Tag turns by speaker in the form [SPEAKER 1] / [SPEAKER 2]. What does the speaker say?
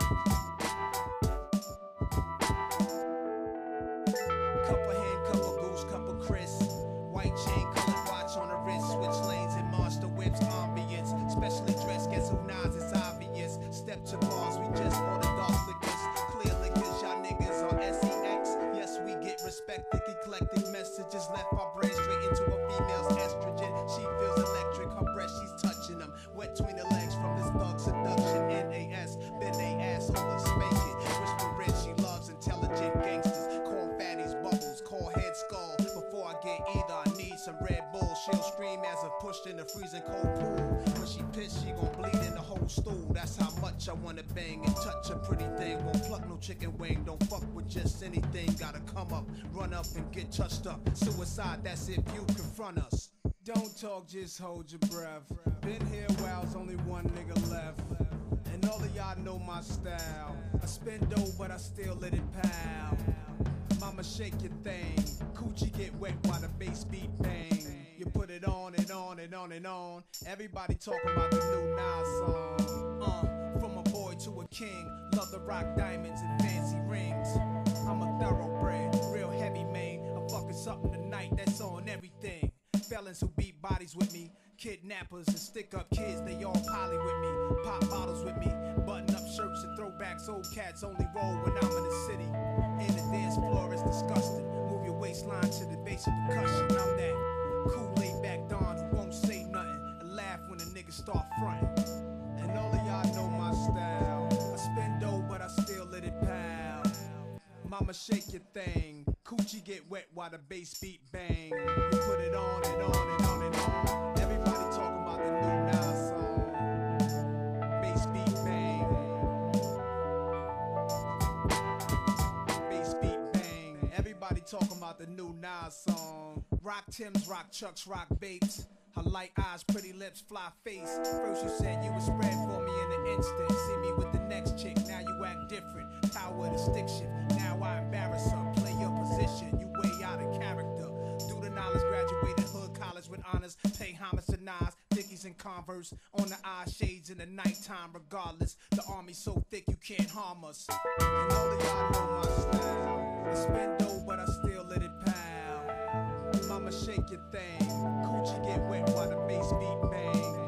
[SPEAKER 1] Couple hand, couple goose, couple Chris. White chain, colored watch on the wrist. Switch lanes and monster whips, ambience. Specially dressed, guess who Nas is obvious. Step to bars, we just ordered dark liquors. Clear liquors, y'all niggas are sex. Yes, we get respected, eclectic messages. Left our brain straight into a female's estrogen. She feels electric, her breast, she's touching them. Wet between the legs from this thug seduction. NAS, bend they ass over spanking. Whispering she loves intelligent gangsters. Call fatties bubbles, call head skull. Before I get either, I need some Red Bull. She'll scream as if pushed in the freezing cold pool. When she pissed, she gon' bleed in the whole stool. That's how much I wanna bang and touch a pretty thing. Won't pluck no chicken wing, don't fuck with just anything. Gotta come up, run up and get touched up. Suicide, that's if you confront us. Don't talk, just hold your breath. Been here a while, there's only one nigga left. And all of y'all know my style. I spend dough, but I still let it pal. Mama, shake your thing. Coochie get wet while the bass beat bang. You put it on and on and on and on. Everybody talking about the new Nas song. From a boy to a king. Love the rock diamonds and fancy rings. I'm a thoroughbred, real heavy man. I'm fucking something tonight that's on everything. Felons who beat bodies with me, kidnappers and stick up kids, they all poly with me, pop bottles with me, button up shirts and throwbacks. Old cats only roll when I'm in the city. In the dance floor it's disgusting. Move your waistline to the bass of percussion. I'm that cool laid back Don who won't say nothing and laugh when the niggas start fronting. And all of y'all know my style. I spend dough but I still let it pal. Mama, shake your thing. Coochie get wet while the bass beat bang. You put it on and on and on and on. Everybody talking about the new Nas song. Bass beat bang. Bass beat bang. Everybody talking about the new Nas song. Rock Tims, rock Chucks, rock Bates. Her light eyes, pretty lips, fly face. First you said you would spread for me in an instant. See me with the next chick, now you act different. Power to stick shift, now I embarrass her. Play your position, you way out of character. Do the knowledge, graduated hood college with honors. Pay homage to Nas, Dickies and Converse. On the eye shades in the nighttime regardless. The army so thick you can't harm us. And all of y'all know my style. I spend dough but I still let it pal. Mama, shake your thing. Coochie get wet while the bass beat bang.